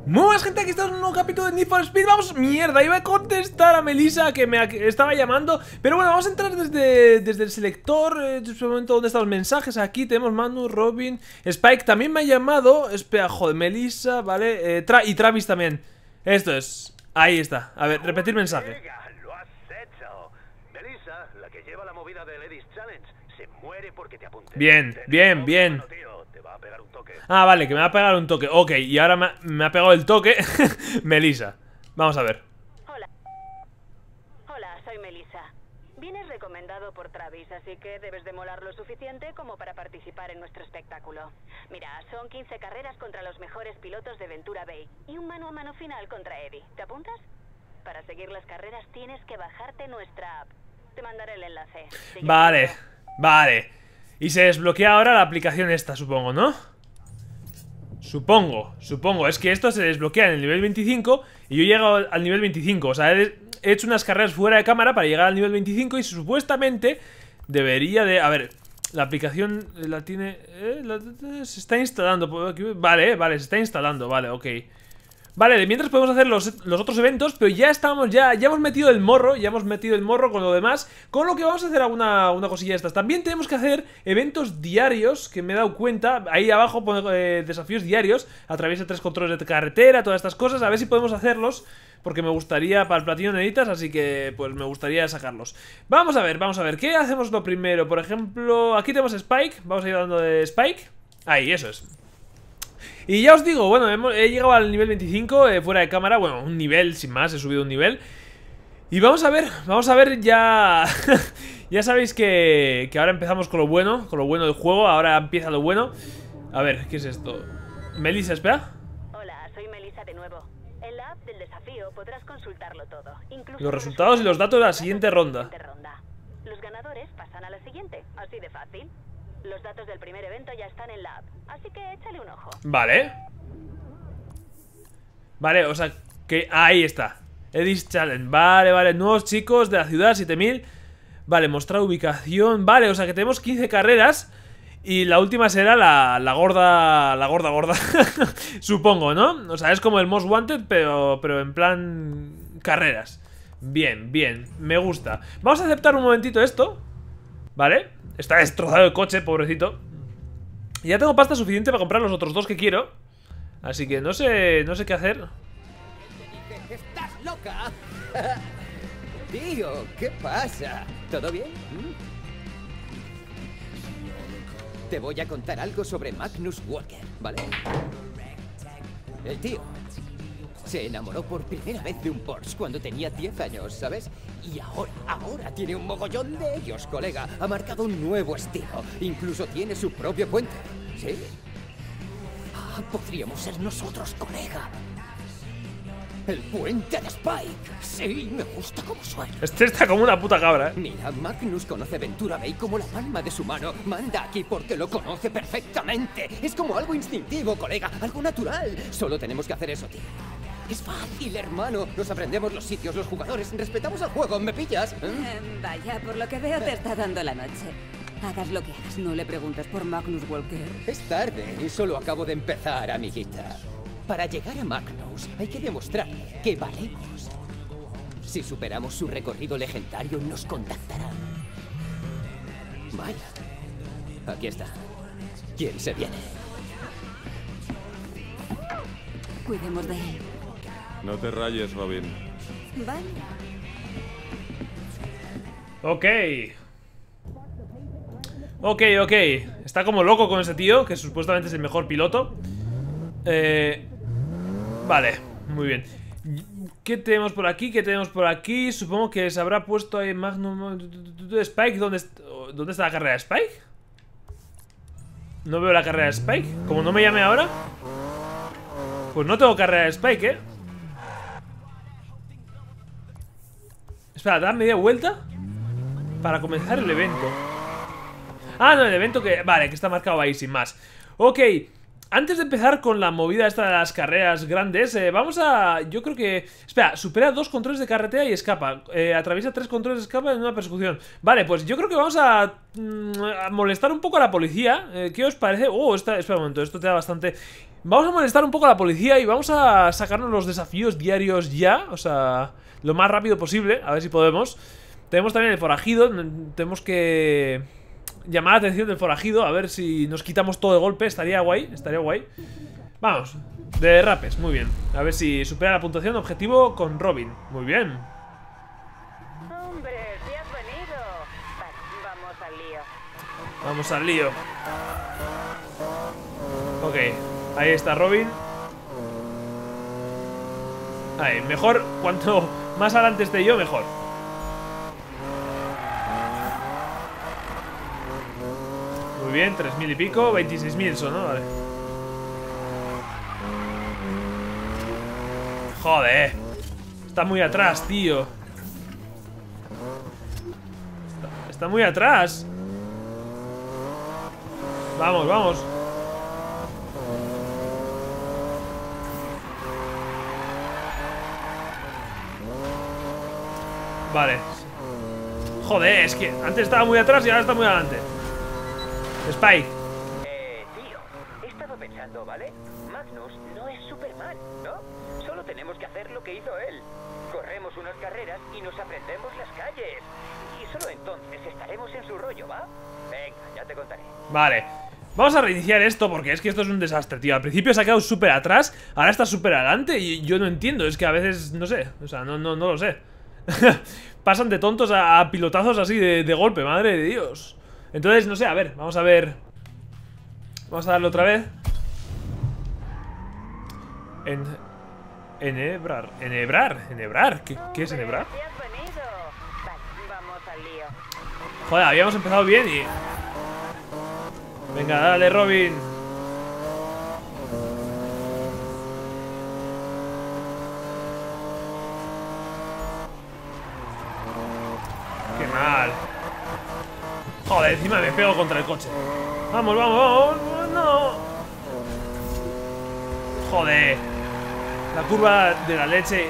Muy buenas, gente, aquí está un nuevo capítulo de Need for Speed. Vamos, mierda, iba a contestar a Melissa que me estaba llamando. Pero bueno, vamos a entrar desde el selector. En este momento, ¿dónde están los mensajes? Aquí tenemos Manu, Robin, Spike también me ha llamado. Espera, joder, Melissa, vale, y Travis también. Esto es, ahí está. A ver, repetir mensaje. Lo has hecho. Melissa, la que lleva la movida del Edis Challenge, se muere porque te apunté. Bien, bien, bien. Te va a pegar un toque. Ah, vale, que me va a pegar un toque. Ok, y ahora me ha pegado el toque Melissa. Vamos a ver. Hola, soy Melissa. Vienes recomendado por Travis, así que debes de molar lo suficiente como para participar en nuestro espectáculo. Mira, son 15 carreras contra los mejores pilotos de Ventura Bay y un mano a mano final contra Eddie. ¿Te apuntas? Para seguir las carreras tienes que bajarte nuestra app. Te mandaré el enlace. Vale, vale. Y se desbloquea ahora la aplicación esta, supongo, ¿no? Supongo. Es que esto se desbloquea en el nivel 25 y yo he llegado al nivel 25. O sea, he hecho unas carreras fuera de cámara para llegar al nivel 25 y supuestamente debería de... A ver, la aplicación la tiene... se está instalando. Vale, se está instalando. Vale, ok. Vale, de mientras podemos hacer los otros eventos, pero ya estamos, ya hemos metido el morro, con lo demás, con lo que vamos a hacer una cosilla de estas. También tenemos que hacer eventos diarios, que me he dado cuenta, ahí abajo pone desafíos diarios, atraviesa 3 controles de carretera, todas estas cosas, a ver si podemos hacerlos, porque me gustaría, para el platino necesitas, así que pues me gustaría sacarlos. Vamos a ver, ¿qué hacemos lo primero? Por ejemplo, aquí tenemos Spike, vamos a ir dando de Spike, ahí, eso es. Y ya os digo, bueno, he llegado al nivel 25 fuera de cámara, bueno, un nivel, sin más, he subido un nivel. Y vamos a ver ya... Ya sabéis que ahora empezamos con lo bueno del juego, ahora empieza lo bueno. A ver, ¿qué es esto? Melissa, espera. Hola, soy Melissa de nuevo. En la app del desafío podrás consultarlo todo, incluso Los resultados y los datos de la siguiente ronda. Los ganadores pasan a la siguiente, así de fácil. Los datos del primer evento ya están en la app, así que échale un ojo. Vale, o sea, que ahí está Edis Challenge, vale, nuevos chicos de la ciudad, 7000. Vale, mostrar ubicación, vale, o sea que tenemos 15 carreras. Y la última será la gorda supongo, ¿no? O sea, es como el Most Wanted, pero en plan carreras. Bien, me gusta. Vamos a aceptar un momentito esto. Vale, está destrozado el coche, pobrecito. Y ya tengo pasta suficiente para comprar los otros dos que quiero. Así que no sé qué hacer. ¡Estás loca! Tío, ¿qué pasa? ¿Todo bien? Te voy a contar algo sobre Magnus Walker, ¿vale? El tío se enamoró por primera vez de un Porsche cuando tenía 10 años, ¿sabes? Y ahora tiene un mogollón de ellos, colega. Ha marcado un nuevo estilo. Incluso tiene su propio puente. ¿Sí? Ah, podríamos ser nosotros, colega. El puente de Spike. Sí, me gusta cómo suena. Este está como una puta cabra, Mira, Magnus conoce Ventura Bay como la palma de su mano. Manda aquí porque lo conoce perfectamente. Es como algo instintivo, colega. Algo natural. Solo tenemos que hacer eso, tío. Es fácil, hermano. Nos aprendemos los sitios, los jugadores. Respetamos el juego. ¿Me pillas? Vaya, por lo que veo te está dando la noche. Hagas lo que hagas, no le preguntes por Magnus Walker. Es tarde y solo acabo de empezar, amiguita. Para llegar a Magnus hay que demostrar que valemos. Si superamos su recorrido legendario, nos contactarán. Vaya. Aquí está. ¿Quién se viene? Cuidemos de él. No te rayes, Robin. Vale. Ok. Está como loco con ese tío, que supuestamente es el mejor piloto. Vale, muy bien. ¿Qué tenemos por aquí? Supongo que se habrá puesto ahí Magnum. Spike, ¿dónde está la carrera de Spike? No veo la carrera de Spike. Como no me llame ahora, pues no tengo carrera de Spike, Espera, da media vuelta para comenzar el evento. Ah, no, el evento que... Vale, que está marcado ahí sin más. Ok, antes de empezar con la movida esta de las carreras grandes, vamos a... Yo creo que... Espera, supera 2 controles de carretera y escapa. Atraviesa 3 controles de escapa en una persecución. Vale, pues yo creo que vamos a molestar un poco a la policía. ¿Qué os parece? Espera un momento, esto te da bastante... Vamos a molestar un poco a la policía y vamos a sacarnos los desafíos diarios ya. O sea, lo más rápido posible. A ver si podemos. Tenemos también el forajido. Tenemos que... llamar la atención del forajido. A ver si nos quitamos todo de golpe. Estaría guay, estaría guay. Vamos, de rapes, muy bien. A ver si supera la puntuación. Objetivo con Robin, muy bien. Hombre, si has venido. Vale, vamos al lío. Vamos al lío. Ok, ahí está Robin. Ahí, mejor, cuanto más adelante esté yo, mejor. Muy bien, 3.000 y pico, 26.000 son, ¿no? Vale. Joder. Está muy atrás, tío. Está muy atrás. Vamos, vamos. Vale. Joder, es que antes estaba muy atrás y ahora está muy adelante. Spike. Tío, he estado pensando, ¿vale? Magnus no es Superman, ¿no? Solo tenemos que hacer lo que hizo él. Corremos unas carreras y nos aprendemos las calles. Y solo entonces estaremos en su rollo, ¿va? Venga, ya te contaré. Vale. Vamos a reiniciar esto porque es que esto es un desastre, tío. Al principio se ha quedado súper atrás, ahora está súper adelante y yo no entiendo. Es que a veces, no sé, o sea, no lo sé. Pasan de tontos a pilotazos así de golpe, madre de Dios. Entonces, no sé, a ver, vamos a ver. Vamos a darle otra vez. Enhebrar. ¿Qué es enhebrar? Si has venido. Vale, vamos al lío. Joder, habíamos empezado bien y... Venga, dale, Robin. Qué mal. Joder, encima me pego contra el coche. Vamos, vamos, vamos. No. Joder. La curva de la leche.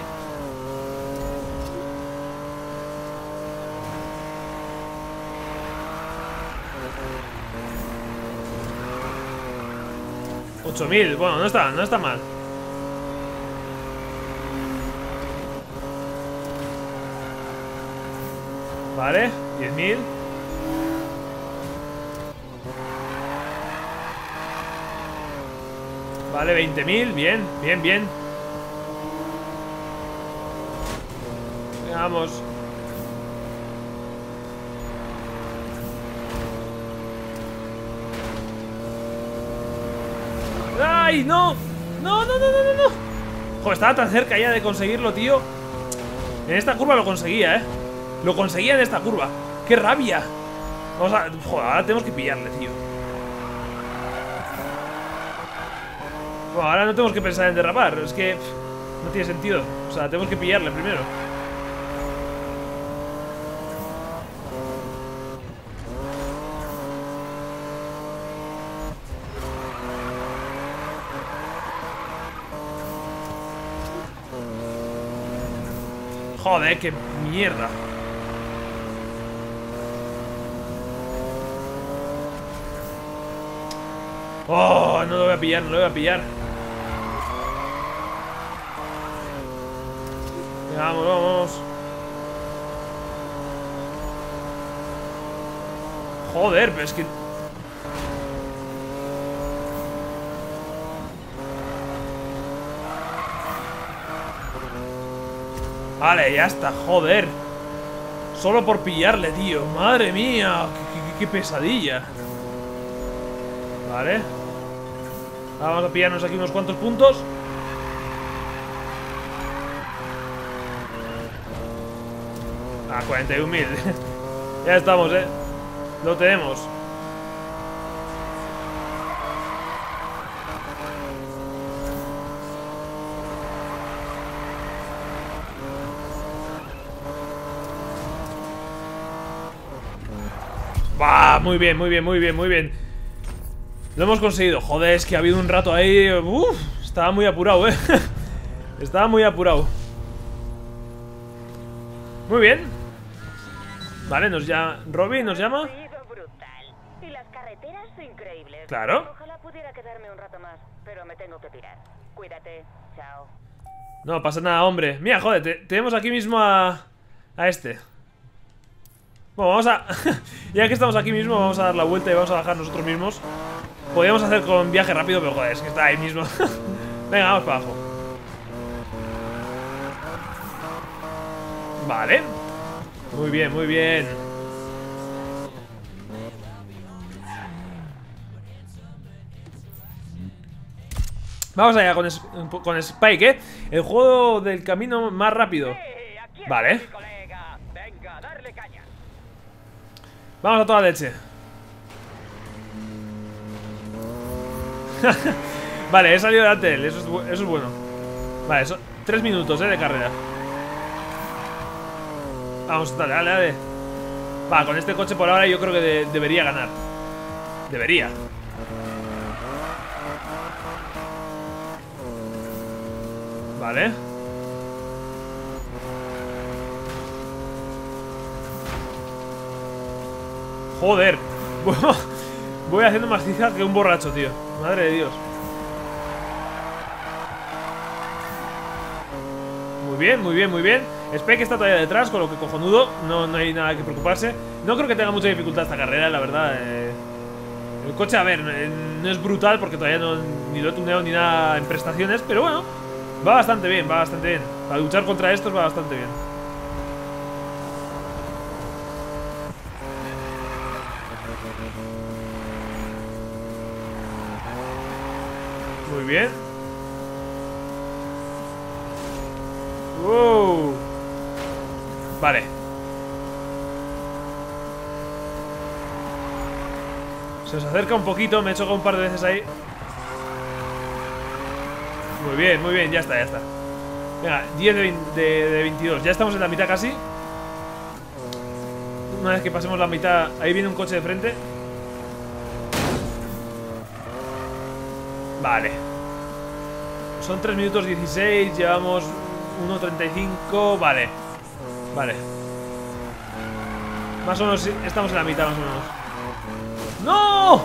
$8.000, bueno, no está mal. Vale, 10.000. Vale, 20.000, bien, bien, bien. Vamos. ¡Ay, no! ¡No, no, no, no, no! Joder, estaba tan cerca ya de conseguirlo, tío. En esta curva lo conseguía, Lo conseguía en esta curva. ¡Qué rabia! Vamos a... Joder, ahora tenemos que pillarle, tío. Bueno, ahora no tenemos que pensar en derrapar. Es que... no tiene sentido. O sea, tenemos que pillarle primero. Joder, qué mierda. Oh, no lo voy a pillar, no lo voy a pillar. Vamos, vamos. Joder, pero es que... Vale, ya está, joder. Solo por pillarle, tío. Madre mía, qué pesadilla. Vale. Vamos a pillarnos aquí unos cuantos puntos. Ah, 41.000. Ya estamos, lo tenemos. Va, muy bien, muy bien, muy bien, muy bien. Lo hemos conseguido. Joder, es que ha habido un rato ahí. Uf, estaba muy apurado, Estaba muy apurado. Muy bien. Vale, Robin nos llama. Brutal. Y las carreteras increíbles. Claro. Ojalá pudiera quedarme un rato más, pero me tengo que pirar. Cuídate. Chao. No pasa nada, hombre. Mira, joder, tenemos aquí mismo a este. Bueno, vamos a... ya que estamos aquí mismo, vamos a dar la vuelta y vamos a bajar nosotros mismos. Podríamos hacer con viaje rápido, pero joder, es que está ahí mismo. Venga, vamos para abajo. Vale. Muy bien, muy bien. Vamos allá con Spike, el juego del camino más rápido. Vale. Vamos a toda leche. Vale, he salido delante de él, eso es bueno. Vale, son 3 minutos, de carrera. Vamos, dale. Va, con este coche por ahora yo creo que debería ganar. Debería. Vale. Joder. Voy haciendo más cizas que un borracho, tío. Madre de Dios. Muy bien, muy bien, muy bien. Spike está todavía detrás, con lo que cojonudo. No hay nada que preocuparse. No creo que tenga mucha dificultad esta carrera, la verdad. El coche, a ver, no es brutal porque todavía ni lo he tuneado ni nada en prestaciones. Pero bueno, va bastante bien, va bastante bien. Para luchar contra estos va bastante bien. Muy bien. Wow. Vale. Se nos acerca un poquito. Me he chocado un par de veces ahí. Muy bien, ya está. Venga, 10 de 22. Ya estamos en la mitad casi. Una vez que pasemos la mitad. Ahí viene un coche de frente. Vale. Son 3 minutos 16. Llevamos 1.35. Vale. Más o menos estamos en la mitad, más o menos. ¡No!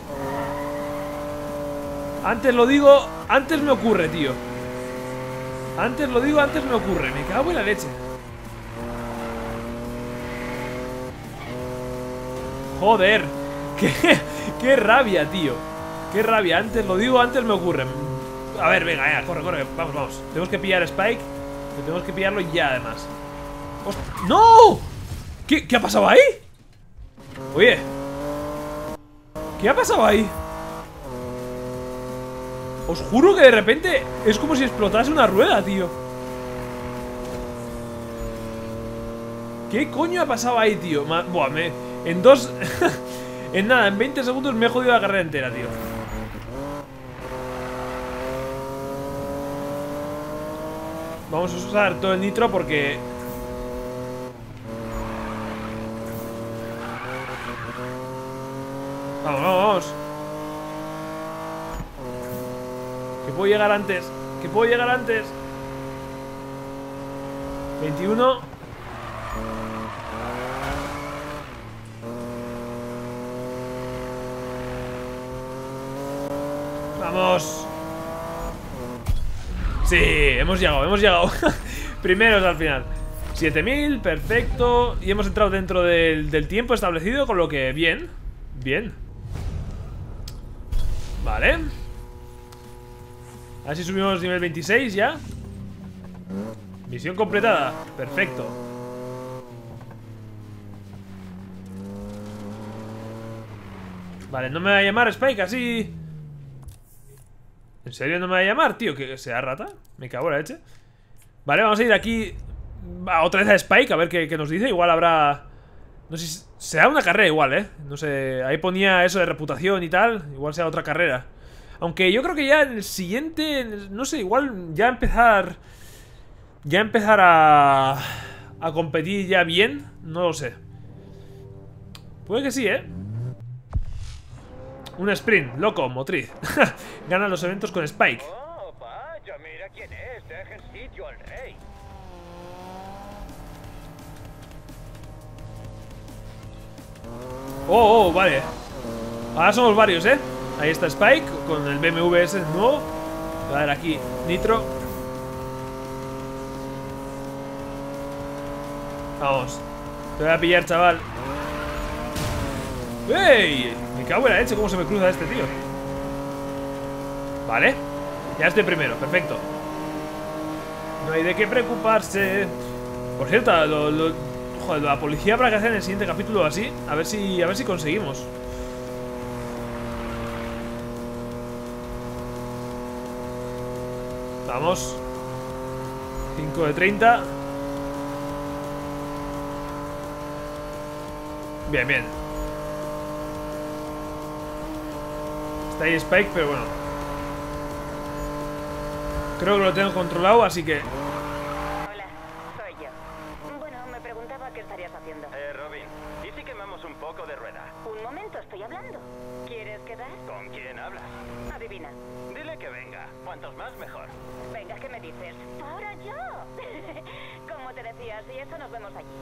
Antes lo digo, antes me ocurre, tío. Antes lo digo, antes me ocurre. Me cago en la leche. Joder. Qué rabia, tío. Qué rabia. Antes lo digo, antes me ocurre. A ver, venga, ya, corre. Vamos. Tenemos que pillar a Spike. Tenemos que pillarlo ya, además. ¡No! ¿Qué ha pasado ahí? Oye. ¿Qué ha pasado ahí? Os juro que de repente es como si explotase una rueda, tío. ¿Qué coño ha pasado ahí, tío? Buah, en dos... en nada, en 20 segundos me he jodido la carrera entera, tío. Vamos a usar todo el nitro porque... Vamos. Que puedo llegar antes. 21. Vamos. Sí, hemos llegado. Primeros al final. 7000, perfecto. Y hemos entrado dentro del tiempo establecido, con lo que bien. Vale. A ver si subimos nivel 26 ya. Misión completada. Perfecto. Vale, no me va a llamar Spike así. ¿En serio no me va a llamar, tío? ¿Que sea rata? Me cago en la leche. Vale, vamos a ir aquí otra vez a Spike, a ver qué nos dice. Igual habrá... No sé si... Será una carrera igual, No sé, ahí ponía eso de reputación y tal. Igual sea otra carrera. Aunque yo creo que ya en el siguiente... No sé, igual ya empezar a competir ya bien. No lo sé. Puede que sí, Un sprint, loco, motriz. Gana los eventos con Spike. Oh, vaya, mira quién es. Deja el sitio al rey. Oh, vale. Ahora somos varios, ¿eh? Ahí está Spike con el BMW ese nuevo. Voy a ver aquí, Nitro. Vamos. Te voy a pillar, chaval. ¡Ey! Me cago en la leche, cómo se me cruza este tío. Vale. Ya estoy primero, perfecto. No hay de qué preocuparse. Por cierto, joder, la policía habrá que hacer en el siguiente capítulo así. A ver si conseguimos. Vamos. 5 de 30. Bien, bien. Está ahí Spike, pero bueno. Creo que lo tengo controlado, así que... Hola, soy yo. Bueno, me preguntaba qué estarías haciendo. Robin, ¿y si quemamos un poco de rueda? Un momento, estoy hablando. ¿Quieres quedar? ¿Con quién hablas? Adivina. Dile que venga. Cuantos más, mejor. Venga, ¿qué me dices? Ahora yo. Como te decía, si eso nos vemos allí.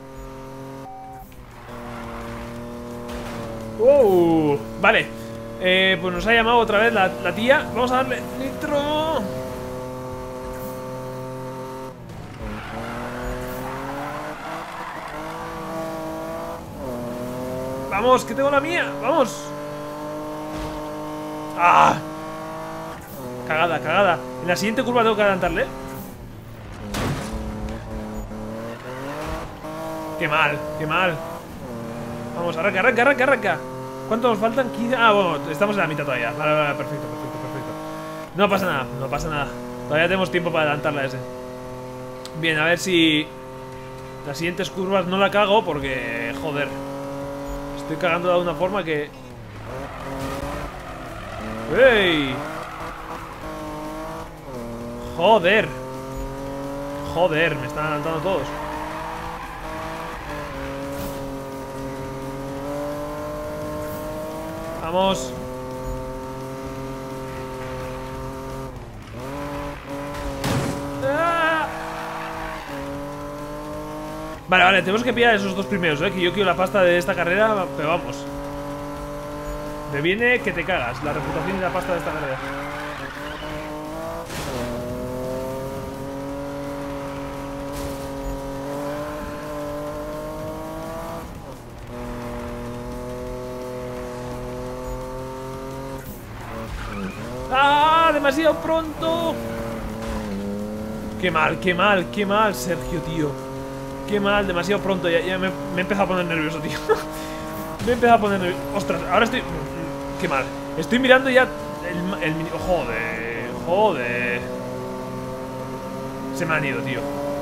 Vale. Pues nos ha llamado otra vez la tía. Vamos a darle nitro. Vamos, que tengo la mía. Vamos. ¡Ah! Cagada, cagada. En la siguiente curva tengo que adelantarle. Qué mal, qué mal. Vamos, arranca, arranca, arranca, arranca. ¿Cuánto nos faltan? 15. Ah, bueno, estamos en la mitad todavía. Vale, vale, perfecto, perfecto, perfecto. No pasa nada, no pasa nada. Todavía tenemos tiempo para adelantarla a ese. Bien, a ver si las siguientes curvas no la cago porque, joder, estoy cagando de una forma que... ¡Ey! Joder. Joder, me están adelantando todos. Vamos. ¡Ah! Vale, vale, tenemos que pillar esos dos primeros, que yo quiero la pasta de esta carrera, pero vamos. Me viene que te cagas la reputación y la pasta de esta carrera. ¡Ah! ¡Demasiado pronto! Qué mal, Sergio, tío. Qué mal, demasiado pronto. Ya me he empezado a poner nervioso, tío. Me he empezado a poner nervioso. Ostras, ahora estoy... Qué mal. Estoy mirando ya el joder, joder. Se me han ido, tío.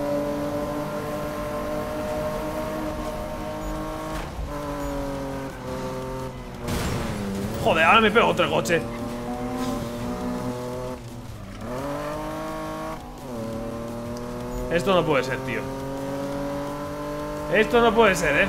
Joder, ahora me pego otro coche. Esto no puede ser, tío. Esto no puede ser,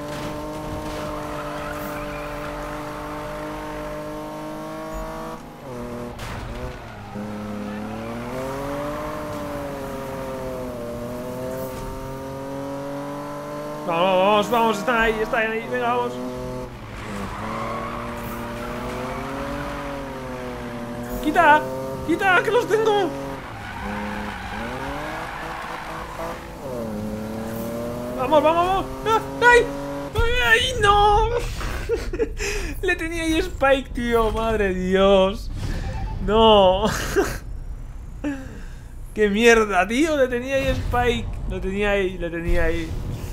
Vamos, vamos, están ahí, venga, vamos. ¡Quita! ¡Quita! ¡Que los tengo! ¡Vamos, vamos, vamos! ¡Ay! ¡Ay, no! Le tenía ahí Spike, tío. Madre de Dios. No. ¡Qué mierda, tío! Le tenía ahí Spike. Lo tenía ahí, le tenía ahí.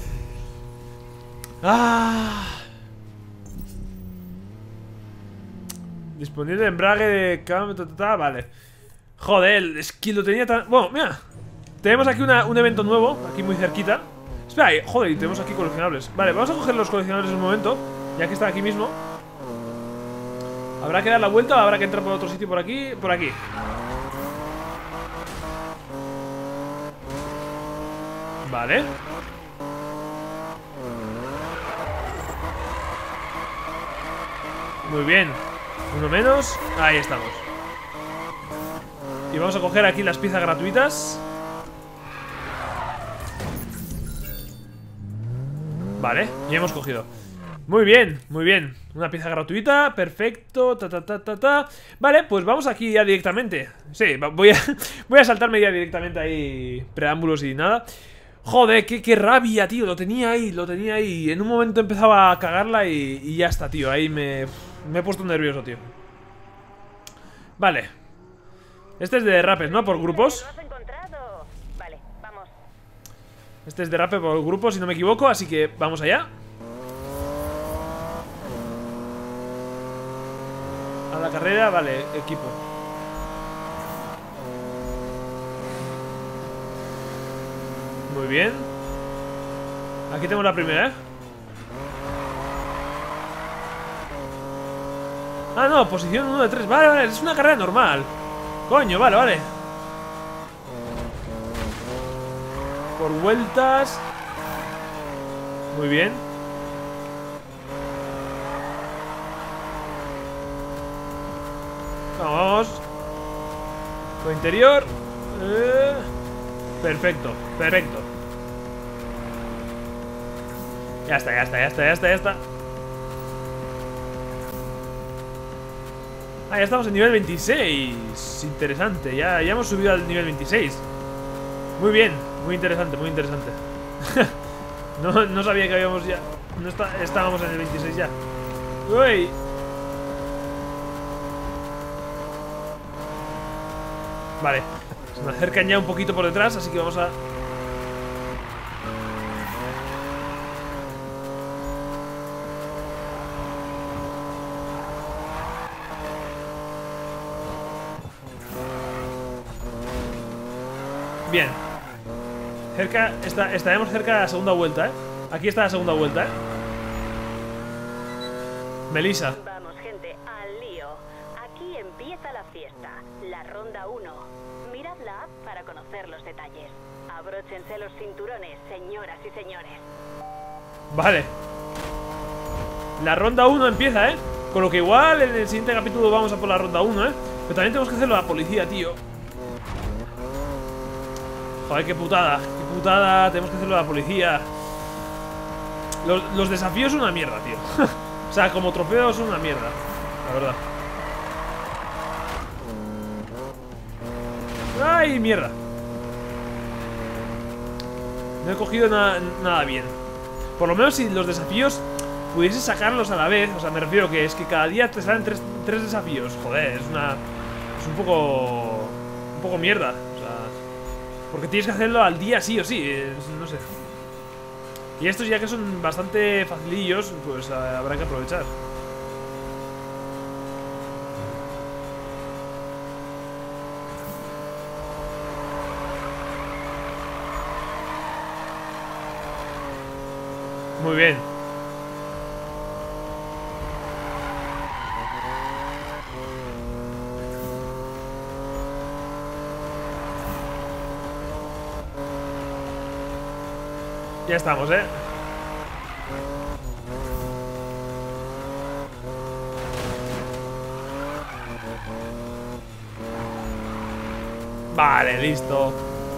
¡Ah! Disponible embrague de cambio, vale. Joder, es que lo tenía tan... Bueno, mira. Tenemos aquí un evento nuevo, aquí muy cerquita. Espera, joder, y tenemos aquí coleccionables. Vale, vamos a coger los coleccionables en un momento, ya que están aquí mismo. ¿Habrá que dar la vuelta o habrá que entrar por otro sitio por aquí? Por aquí. Vale. Muy bien. Uno menos. Ahí estamos. Y vamos a coger aquí las piezas gratuitas. Vale, ya hemos cogido. Muy bien, muy bien. Una pieza gratuita, perfecto. Vale, pues vamos aquí ya directamente. Sí, voy a saltarme ya directamente ahí. Preámbulos y nada. Joder, qué rabia, tío. Lo tenía ahí. En un momento empezaba a cagarla y ya está, tío. Ahí me he puesto nervioso, tío. Vale. Este es de rapes, ¿no? Por grupos. ¿Lo has encontrado? Vale, vamos. Este es de rape por grupos, si no me equivoco. Así que vamos allá. A la carrera, vale, equipo. Muy bien. Aquí tenemos la primera, ¿eh? Ah, no, posición 1 de 3. Vale, vale, es una carrera normal. Coño, vale, vale. Por vueltas. Muy bien. Vamos. Con interior. Perfecto, perfecto. Ya está. Ah, ya estamos en nivel 26. Interesante, ya hemos subido al nivel 26. Muy bien, muy interesante, muy interesante. No sabía que habíamos ya... estábamos en el 26 ya. Uy. Vale, se me acercan ya un poquito por detrás, así que vamos a... Bien. Estaremos cerca de la segunda vuelta, ¿eh? Aquí está la segunda vuelta, ¿eh? Melissa. Vamos, gente, al lío. Aquí empieza la fiesta. La ronda 1. Mirad la app para conocer los detalles. Abróchense los cinturones, señoras y señores. Vale. La ronda 1 empieza, ¿eh? Con lo que igual en el siguiente capítulo vamos a por la ronda 1, ¿eh? Pero también tenemos que hacerlo a la policía, tío. Joder, qué putada, tenemos que hacerlo a la policía. Los desafíos son una mierda, tío. O sea, como trofeos son una mierda, la verdad. ¡Ay, mierda! No he cogido nada bien. Por lo menos si los desafíos pudiese sacarlos a la vez. O sea, me refiero que es que cada día te salen tres desafíos. Joder, es un poco mierda. Porque tienes que hacerlo al día sí o sí, no sé. Y estos ya que son bastante facilillos, pues habrá que aprovechar. Muy bien. Ya estamos, ¿eh? Vale, listo.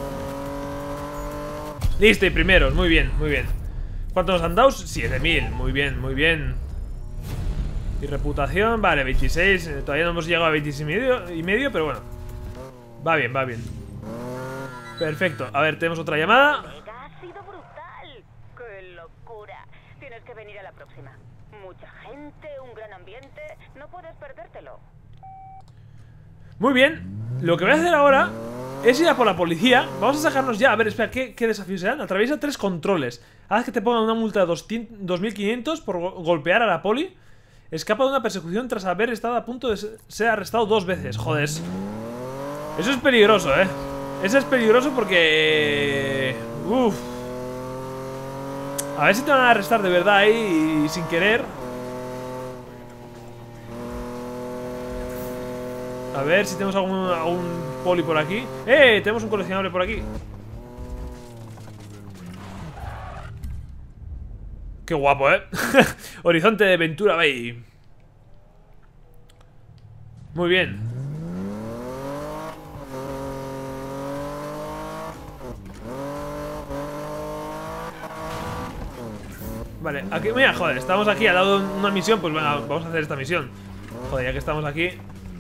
Listo, y primeros, muy bien, muy bien. ¿Cuánto nos han dado? 7000, muy bien, muy bien. Y reputación, vale, 26. Todavía no hemos llegado a 26 y medio, pero bueno. Va bien, va bien. Perfecto, a ver, tenemos otra llamada. Ha sido brutal. ¡Qué locura! Tienes que venir a la próxima. Mucha gente, un gran ambiente. No puedes perdértelo. Muy bien. Lo que voy a hacer ahora es ir a por la policía. Vamos a sacarnos ya. A ver, espera, ¿qué desafíos sean? Atraviesa 3 controles. Haz que te pongan una multa de 2500 por golpear a la poli. Escapa de una persecución tras haber estado a punto de ser arrestado 2 veces. Joder. Eso es peligroso, ¿eh? Eso es peligroso porque... Uff. A ver si te van a arrestar de verdad ahí y sin querer. A ver si tenemos algún poli por aquí. ¡Eh! Tenemos un coleccionable por aquí. ¡Qué guapo, eh! Horizonte de Ventura Bay. Muy bien. Vale, aquí, mira, joder, estamos aquí al lado de una misión. Pues venga, vamos a hacer esta misión. Joder, ya que estamos aquí.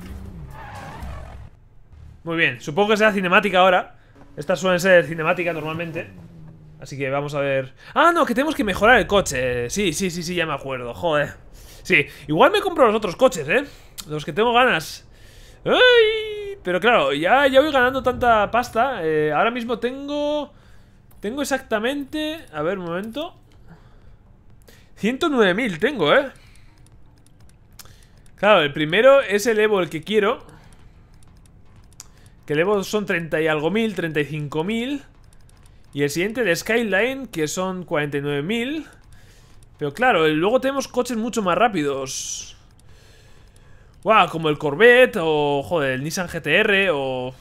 Muy bien, supongo que será cinemática ahora. Estas suelen ser cinemáticas normalmente. Así que vamos a ver. Ah, no, que tenemos que mejorar el coche. Sí, ya me acuerdo, joder. Sí, igual me compro los otros coches, los que tengo ganas. ¡Ay! Pero claro, ya voy ganando tanta pasta. Ahora mismo tengo exactamente... A ver, un momento. 109.000 tengo, Claro, el primero es el Evo, el que quiero. Que el Evo son 30 y algo mil, 35.000. Y el siguiente, el Skyline, que son 49.000. Pero claro, luego tenemos coches mucho más rápidos. Wow, como el Corvette o, joder, el Nissan GT-R o...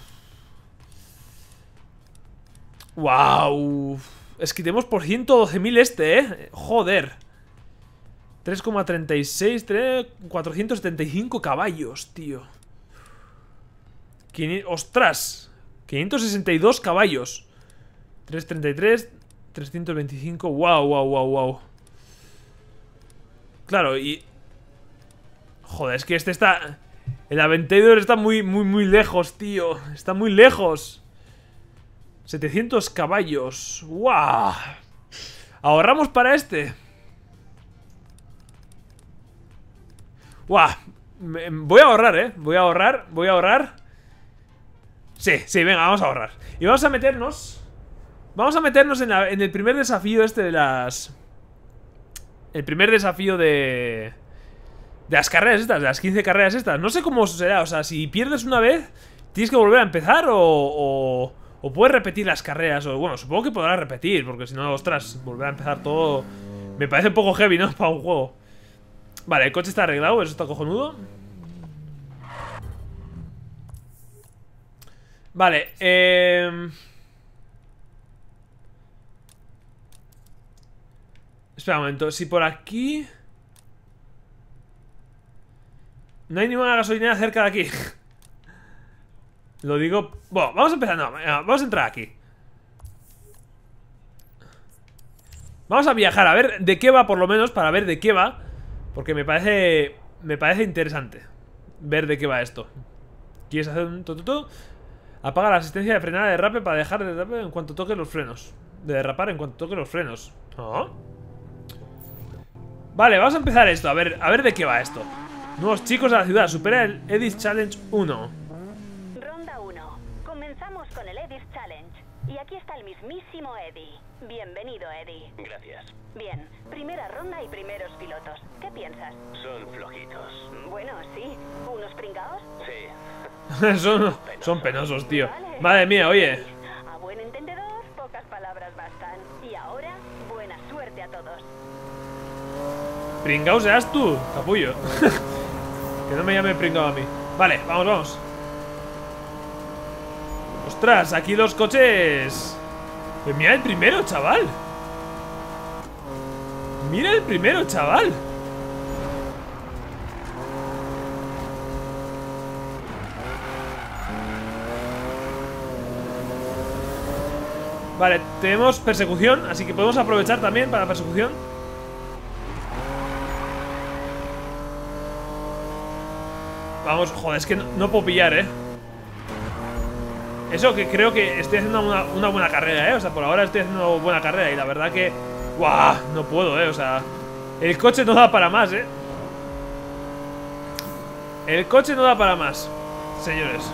Wow. Es que tenemos por 112.000 este, Joder. 3,36, 475 caballos, tío. ¡Ostras! 562 caballos. 333, 325. Wow. Claro, y... Joder, es que este está... El Aventador está muy lejos, tío. Está muy lejos. 700 caballos. ¡Wow! Ahorramos para este. ¡Wow! Voy a ahorrar, Voy a ahorrar. Sí, venga, vamos a ahorrar. Y vamos a meternos... en el primer desafío este de las... El primer desafío de las carreras estas, de las 15 carreras estas. No sé cómo será, o sea, si pierdes una vez, ¿tienes que volver a empezar o puedes repetir las carreras? O bueno, supongo que podrás repetir, porque si no, ostras, volver a empezar todo... Me parece un poco heavy, ¿no? Para un juego. Vale, el coche está arreglado, eso está cojonudo. Vale, espera un momento, si por aquí... No hay ninguna gasolinera cerca de aquí. Lo digo... Bueno, vamos a empezar, no, vamos a entrar aquí. Vamos a viajar, a ver de qué va por lo menos, para ver de qué va. Porque me parece interesante ver de qué va esto. ¿Quieres hacer un tututu? Apaga la asistencia de frenada de derrape para dejar de derrape en cuanto toque los frenos. De derrapar en cuanto toque los frenos. ¿Oh? Vale, vamos a empezar esto, a ver de qué va esto. Nuevos chicos de la ciudad, supera el Eddie's Challenge 1. Ronda 1. Comenzamos con el Eddie's Challenge. Y aquí está el mismísimo Eddie. Bienvenido, Eddie. Gracias. Bien, primera ronda y primeros pilotos. ¿Qué piensas? Son flojitos. Bueno, sí. ¿Unos pringaos? Sí. son penosos, tío. Vale. Madre mía, oye. A buen entendedor, pocas palabras bastan. Y ahora, buena suerte a todos. Pringao seas tú, capullo. Que no me llame pringao a mí. Vale, vamos. Ostras, aquí los coches. Pues mira el primero, chaval. Mira el primero, chaval. Vale, tenemos persecución, así que podemos aprovechar también para persecución. Vamos, joder, es que no puedo pillar, Eso que creo que estoy haciendo una buena carrera, O sea, por ahora estoy haciendo una buena carrera. Y la verdad que... ¡Guau! No puedo, O sea... El coche no da para más, El coche no da para más, señores.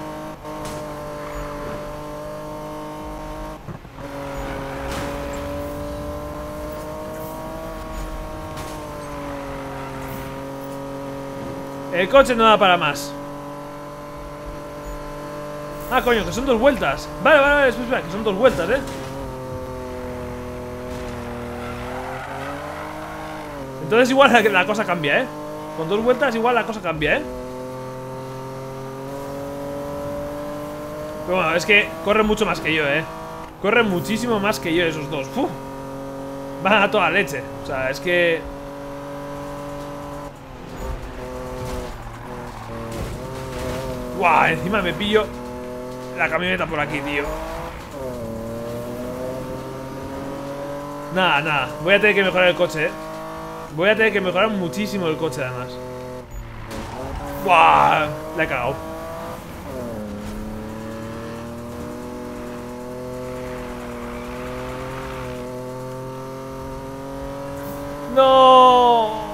El coche no da para más. Ah, coño, que son 2 vueltas. Vale, espera, que son 2 vueltas, Entonces igual la cosa cambia, Con 2 vueltas igual la cosa cambia, Pero bueno, es que corren mucho más que yo, Corren muchísimo más que yo esos dos. ¡Uf! Van a toda leche. O sea, es que... ¡Guau! Encima me pillo la camioneta por aquí, tío. Nada, nada. Voy a tener que mejorar el coche, Voy a tener que mejorar muchísimo el coche, además. ¡Guau! La he cagado. ¡No!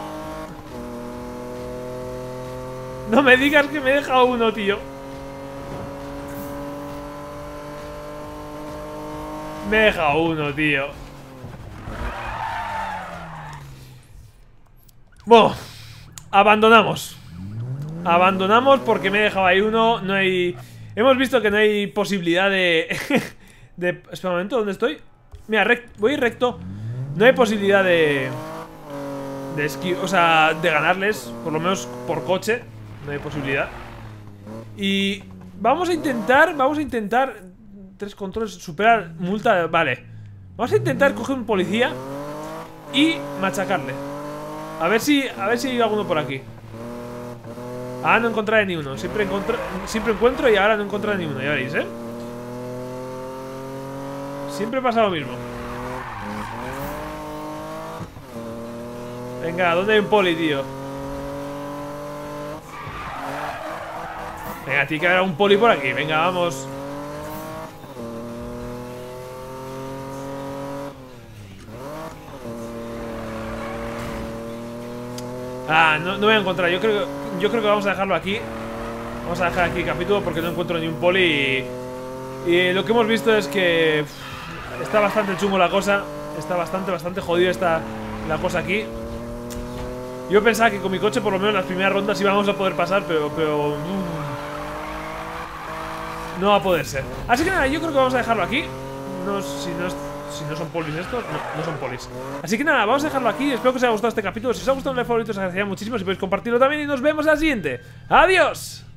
No me digas que me he dejado uno, tío. Me he dejado uno, tío. Bueno, abandonamos. Abandonamos porque me he dejado ahí uno. No hay... Hemos visto que no hay posibilidad de... Espera un momento, ¿dónde estoy? Mira, voy recto. No hay posibilidad de o sea, de ganarles. Por lo menos por coche. No hay posibilidad. Y vamos a intentar 3 controles, superar multa. Vale. Vamos a intentar coger un policía y machacarle. A ver si hay alguno por aquí. Ah, no encontraré ni uno. Siempre encuentro y ahora no encontraré ni uno. Ya veréis, Siempre pasa lo mismo. Venga, ¿dónde hay un poli, tío? Venga, tiene que haber un poli por aquí. Venga, vamos. Ah, no voy a encontrar. Yo creo que vamos a dejarlo aquí. Vamos a dejar aquí el capítulo porque no encuentro ni un poli. Y lo que hemos visto es que está bastante chungo la cosa. Está bastante jodido la cosa aquí. Yo pensaba que con mi coche por lo menos las primeras rondas íbamos a poder pasar, pero no va a poder ser. Así que nada, yo creo que vamos a dejarlo aquí. Si no son polis estos, no son polis. Así que nada, vamos a dejarlo aquí. Espero que os haya gustado este capítulo. Si os ha gustado un like favorito, os agradecería muchísimo si podéis compartirlo también. Y nos vemos en la siguiente. ¡Adiós!